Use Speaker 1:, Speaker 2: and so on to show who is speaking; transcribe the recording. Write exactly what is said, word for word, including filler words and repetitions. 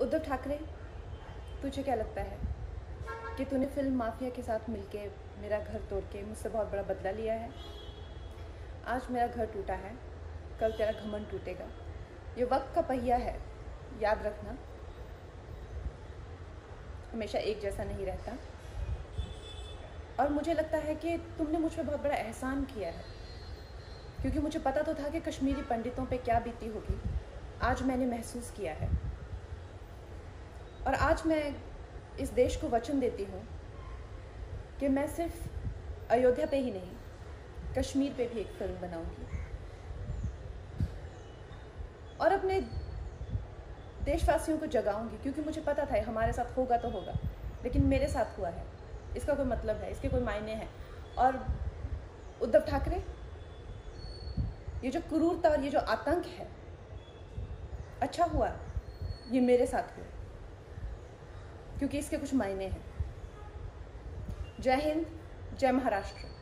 Speaker 1: उद्धव ठाकरे, तुझे क्या लगता है कि तूने फिल्म माफिया के साथ मिलके मेरा घर तोड़ के मुझसे बहुत बड़ा बदला लिया है? आज मेरा घर टूटा है, कल तेरा घमंड टूटेगा। ये वक्त का पहिया है, याद रखना, हमेशा एक जैसा नहीं रहता। और मुझे लगता है कि तुमने मुझ पर बहुत बड़ा एहसान किया है, क्योंकि मुझे पता तो था कि कश्मीरी पंडितों पे क्या बीती होगी। आज मैंने महसूस किया है, और आज मैं इस देश को वचन देती हूँ कि मैं सिर्फ अयोध्या पे ही नहीं, कश्मीर पे भी एक फिल्म बनाऊंगी और अपने देशवासियों को जगाऊंगी, क्योंकि मुझे पता था हमारे साथ होगा तो होगा, लेकिन मेरे साथ हुआ है, इसका कोई मतलब है, इसके कोई मायने हैं। और उद्धव ठाकरे, ये जो क्रूरता और ये जो आतंक है, अच्छा हुआ ये मेरे साथ हुआ, क्योंकि इसके कुछ मायने हैं। जय हिंद, जय महाराष्ट्र।